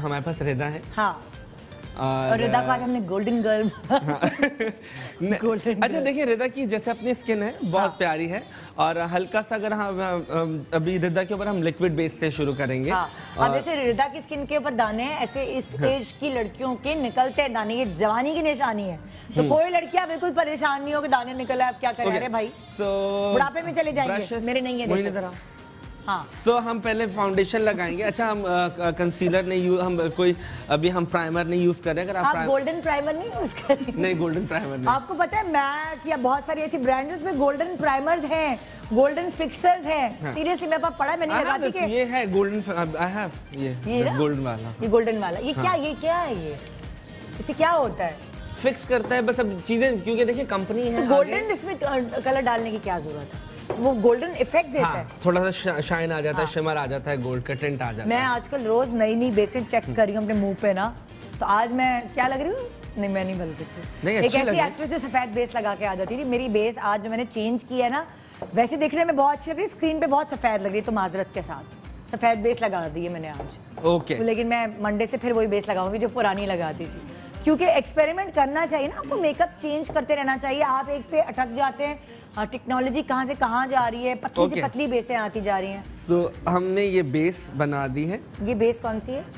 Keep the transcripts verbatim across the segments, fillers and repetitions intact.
हमारे पास रिदा है। हाँ, और रिदा को आज हमने गोल्डन गर्ल गोल्डन अच्छा देखिए, रिदा की जैसे अपनी स्किन है बहुत हाँ। प्यारी है, और हल्का सा अगर हम अभी रिदा के ऊपर हम लिक्विड बेस से शुरू करेंगे। हाँ। और... अब जैसे रिदा की स्किन के ऊपर दाने हैं, ऐसे इस हाँ। एज की लड़कियों के निकलते हैं दाने, ये जवानी की निशानी है। तो कोई लड़कियां बिल्कुल परेशान नहीं हो कि दाने निकले, आप क्या करें? अरे भाई बुढ़ापे में चले जाएंगे, मेरे नहीं है। हाँ, तो हम पहले फाउंडेशन लगाएंगे। अच्छा, हम कंसीलर नहीं यूज, हम कोई अभी हम प्राइमर नहीं यूज कर रहे हैं। अगर आप, आप गोल्डन प्राइमर नहीं यूज कर रहे? नहीं, गोल्डन प्राइमर नहीं। आपको पता है मैक या बहुत सारी ऐसी ब्रांड्स में गोल्डन प्राइमर्स हैं, गोल्डन फिक्सर्स हैं। सीरियसली मेरे पास पड़ा है, मैंने लगा दी कि ये है गोल्डन, आई हैव ये ये गोल्डन वाला, ये गोल्डन वाला। ये क्या ये क्या है? ये इससे क्या होता है? फिक्स करता है बस अब चीजें, क्योंकि देखिए कंपनी है। तो गोल्डन इसमें कलर डालने की क्या जरूरत है? वो गोल्डन इफेक्ट देता हाँ, है, थोड़ा सा शाइन आ जाता है, हाँ। शिमर आ जाता है, गोल्ड का टिंट आ जाता है। मैं आजकल रोज नई नई बेसें चेक कर रही हूँ अपने मुंह पे ना, तो आज मैं क्या लग रही हूँ? नहीं, मैं नहीं बदल सकती। एक ऐसी एक्ट्रेस जो सफेद बेस लगा के आ जाती थी, मेरी बेस आज जो मैंने चेंज की है ना, वैसे दिखने में बहुत अच्छी लग रही है, स्क्रीन पे बहुत सफेद लग रही है, तो माजरत के साथ सफेद बेस लगा दी है मैंने आज। ओके, तो लेकिन मैं मंडे से फिर वही बेस लगाऊंगी जो पुरानी लगाती थी, क्योंकि एक्सपेरिमेंट करना चाहिए ना आपको, मेकअप चेंज करते रहना चाहिए। आप एक पे अटक जाते हैं, टेक्नोलॉजी कहाँ से कहाँ जा रही है, पतली okay. से पतली बेसें आती जा रही हैं। तो so, हमने ये बेस बना दी है। ये बेस कौन सी है?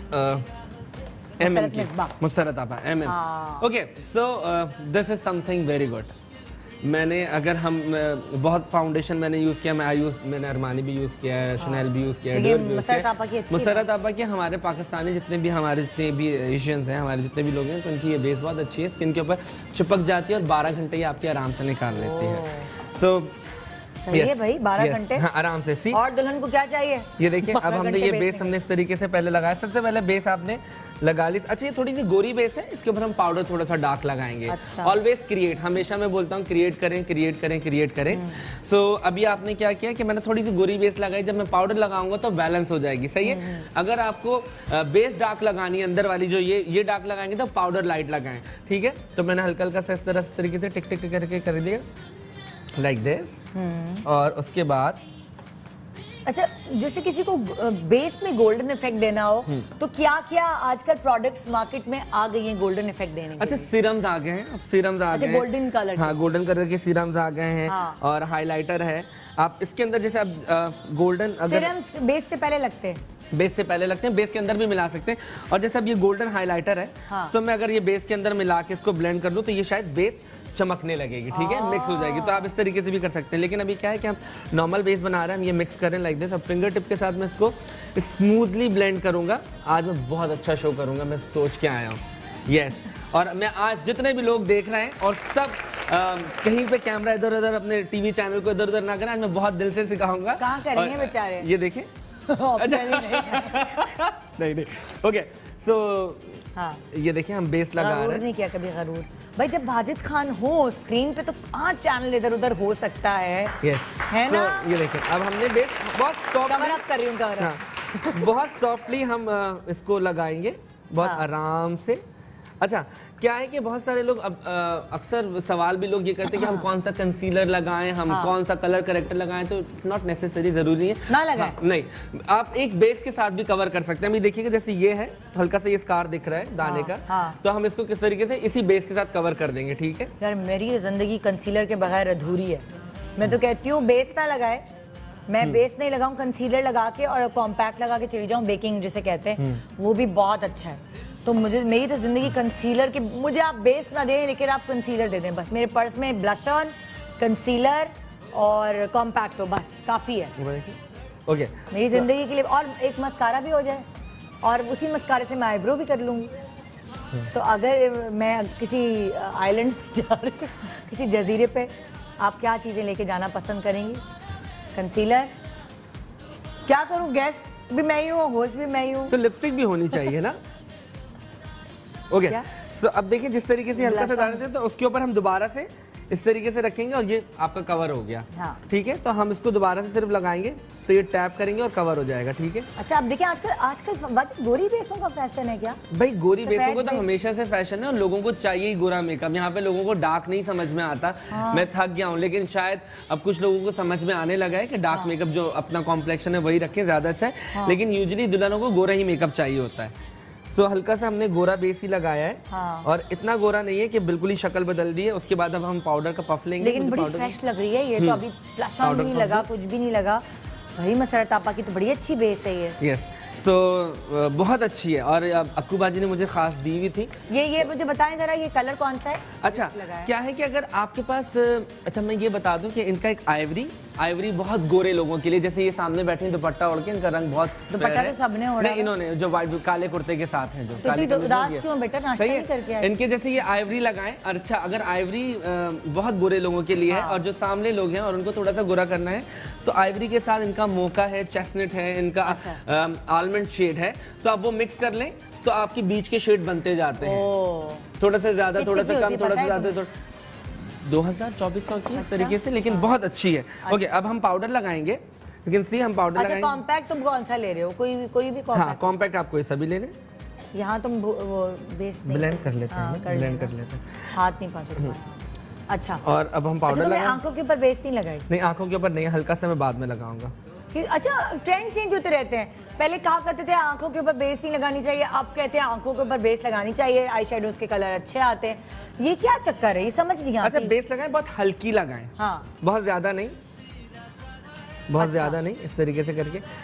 एम एम की, मुसरत आपा एम एम। Okay, so this is something very good. मैंने अगर हम uh, बहुत फाउंडेशन मैंने यूज किया, मैं आई यूज मैंने अरमानी भी यूज किया है, शनेल भी यूज किया है, मुसरत आपा की अच्छी मुसरत आपा की। हमारे पाकिस्तानी जितने भी हमारे जितने भी एशियंस हैं, हमारे जितने भी लोग हैं, तो उनकी ये बेस बहुत अच्छी है, स्किन के ऊपर चिपक जाती है और बारह घंटे ये आपके आराम से निकाल लेती है। सो ये भाई बारह घंटे हाँ, आराम से। सी और दुल्हन को क्या चाहिए? ये देखिए, अब हमने ये बेस हमने इस तरीके से पहले लगाया। सबसे पहले बेस आपने लगा ली। अच्छा, ये थोड़ी सी गोरी बेस है, इसके ऊपर हम पाउडर थोड़ा सा डार्क लगाएंगे। ऑलवेज अच्छा। क्रिएट, हमेशा मैं बोलता हूँ क्रिएट करें क्रिएट करें क्रिएट करें। सो so, अभी आपने क्या किया कि मैंने थोड़ी सी गोरी बेस लगाई, जब मैं पाउडर लगाऊंगा तो बैलेंस हो जाएगी। सही है। अगर आपको बेस डार्क लगानी है, अंदर वाली जो ये ये डार्क लगाएंगे तो पाउडर लाइट लगाएं, ठीक है। तो मैंने हल्का हल्का सा इस तरह इस तरीके से टिक टिक करके कर दिया, लाइक दिस। और उसके बाद अच्छा, जैसे किसी को बेस में गोल्डन इफेक्ट देना हो तो क्या क्या आजकल प्रोडक्ट्स मार्केट में आ गई हैं गोल्डन इफेक्ट देने के? अच्छा, सीरम्स आ गए हैं, अब सीरम्स आ गए हैं, गोल्डन कलर, हाँ गोल्डन कलर के सीरम्स आ गए हैं। हाँ। और हाइलाइटर है। आप इसके अंदर जैसे आप गोल्डन सीरम्स बेस से पहले लगते हैं, बेस से पहले लगते हैं, बेस के अंदर भी मिला सकते हैं। और जैसे अब ये गोल्डन हाइलाइटर है, हाँ। तो मैं अगर ये बेस के अंदर मिला के इसको ब्लेंड कर दूं तो ये शायद बेस चमकने लगेगी, ठीक है, मिक्स हो जाएगी। तो आप इस तरीके से भी कर सकते हैं। लेकिन अभी क्या है कि हम नॉर्मल बेस बना रहे हैं, हम ये मिक्स करें लाइक दिस। अब फिंगर टिप के साथ मैं इसको स्मूथली ब्लेंड करूंगा। आज मैं बहुत अच्छा शो करूंगा, मैं सोच के आया हूँ। यस, और मैं आज जितने भी लोग देख रहे हैं और सब आ, कहीं पे कैमरा इधर उधर अपने टीवी चैनल को इधर उधर ना करें, आज मैं बहुत दिल से सिखाऊंगा। कहाँ करेंगे बेचारे? ये देखें। नहीं नहीं, ओके। सो हाँ, ये देखिए हम बेस लगा रहे हैं। नहीं किया कभी गरूर भाई, जब वाजिद खान हो स्क्रीन पे तो पांच चैनल इधर उधर हो सकता है। yes. है so, ना? ये देखिए, अब हमने बेस बहुत सॉफ्ट कवर अप कर रही हूँ, कवर अप बहुत सॉफ्टली हम इसको लगाएंगे, बहुत हाँ। आराम से। अच्छा, क्या है कि बहुत सारे लोग अब अक्सर सवाल भी लोग ये करते हैं कि हम कौन सा कंसीलर लगाएं, हम हाँ। कौन सा कलर करेक्टर लगाएं, तो नॉट नेसेसरी, जरूरी है ना लगाएं। हाँ, नहीं, आप एक बेस के साथ भी कवर कर सकते हैं। अभी देखिएगा, जैसे ये है हल्का सा ये स्कार दिख रहा है दाने हाँ, का हाँ। तो हम इसको किस तरीके से इसी बेस के साथ कवर कर देंगे, ठीक है। यार मेरी जिंदगी कंसीलर के बगैर अधूरी है। मैं तो कहती हूँ बेस ना लगाए, मैं बेस नहीं लगाऊं, कंसीलर लगा के और कॉम्पैक्ट लगा के चली जाऊं, बेकिंग जिसे कहते हैं, वो भी बहुत अच्छा है। तो मुझे मेरी तो जिंदगी कंसीलर की, मुझे आप बेस ना दें लेकिन आप कंसीलर दे दें बस। मेरे पर्स में ब्लश ऑन, कंसीलर और कॉम्पैक्ट हो, बस काफ़ी है ओके मेरी जिंदगी के लिए। और एक मस्कारा भी हो जाए और उसी मस्कारे से मैं आईब्रो भी कर लूँगी। तो अगर मैं किसी आइलैंड जा रही हूँ, किसी जजीरे पे, आप क्या चीज़ें लेके जाना पसंद करेंगी? कंसीलर, क्या करूँ, गेस्ट भी मैं ही हूँ, होस्ट भी मैं ही हूँ, तो लिपस्टिक भी होनी चाहिए ना। Okay okay. so, अब देखिए जिस तरीके से हल्का सा डाल देते हैं तो उसके ऊपर हम दोबारा से इस तरीके से रखेंगे और ये आपका कवर हो गया, हाँ। ठीक है। तो हम इसको दोबारा से सिर्फ लगाएंगे तो ये टैप करेंगे और कवर हो जाएगा, ठीक है। अच्छा, अब देखिए आजकल आजकल गोरी बेसों का फैशन है क्या? भाई गोरी बेसों को तो हमेशा से फैशन है और लोगों को चाहिए ही गोरा मेकअप। यहाँ पे लोगों को डार्क नहीं समझ में आता, हाँ। मैं थक गया हूँ, लेकिन शायद अब कुछ लोगों को समझ में आने लगा है कि डार्क हाँ। मेकअप जो अपना कॉम्प्लेक्शन है वही रखें, ज्यादा अच्छा है, हाँ। लेकिन यूजुअली दुल्हनों को गोरा ही मेकअप चाहिए होता है। सो हल्का सा हमने गोरा बेस ही लगाया है। हाँ। और इतना गोरा नहीं है कि बिल्कुल ही शक्ल बदल दी है। उसके बाद अब हम पाउडर का पफ लेंगे। लेकिन बड़ी फ्रेश लग रही है ये तो, अभी ब्लश ऑन भी नहीं लगा, कुछ भी नहीं लगा। भाई मसरत आपा की तो बड़ी अच्छी बेस है ये। यस, तो so, बहुत अच्छी है। और अक्कू बाजी ने मुझे खास दी हुई थी। ये ये मुझे बताएं जरा, ये कलर कौन सा है? अच्छा, क्या है कि अगर आपके पास, अच्छा मैं ये बता दूं कि इनका एक आइवरी आइवरी बहुत गोरे लोगों के लिए, जैसे ये सामने बैठे हैं दुपट्टा ओढ़ के, इनका रंग बहुत दुपट्टा तो सबने ओढ़ा है। इन्होंने जो वाइट काले कुर्ते के साथ हैं, जो तो काले तो उदास क्यों बेटा, नाश्ता नहीं करके आए? इनके जैसे ये आइवरी लगाएं। अच्छा, अगर आइवरी बहुत गोरे लोगों के लिए है और जो सामने लोग हैं और उनको थोड़ा सा गोरा करना है, तो आइवरी के साथ इनका मोका है, चेस्टनट है, इनका आलमंड शेड है, तो आप वो मिक्स कर लें तो आपके बीच के शेड बनते जाते हैं। थोड़ा सा ज्यादा, थोड़ा सा कम, थोड़ा सा ज्यादा, दो हजार चौबीस सौ की इस तरीके से, लेकिन बहुत अच्छी है। ओके, अब हम पाउडर लगाएंगे। लेकिन सी हम पाउडर अच्छा, लगाएंगे। कॉम्पैक्ट तुम कौन सा ले रहे हो? कोई कोई भी कॉम्पैक्ट? हाँ, कॉम्पैक्ट आप कोई सा भी ले लें। यहाँ तुम वो बेस ब्लेंड कर लेते हैं, ब्लेंड कर लेते हैं, हाथ नहीं पाँच। अच्छा, और अब हम पाउडर लगाएंगे। आंखों के ऊपर बेस नहीं लगाई? नहीं, आंखों के ऊपर नहीं, हल्का सा मैं बाद में लगाऊंगा। अच्छा, ट्रेंड चेंज होते रहते हैं। पहले कहा करते थे आंखों के ऊपर बेस नहीं लगानी चाहिए, अब कहते हैं आंखों के ऊपर बेस लगानी चाहिए, आई शेडोज के कलर अच्छे आते हैं। ये क्या चक्कर है, ये समझ नहीं आता। अच्छा, बेस लगाएं, बहुत हल्की लगाएं। हाँ, बहुत ज्यादा नहीं, बहुत अच्छा। ज्यादा नहीं, इस तरीके से करके।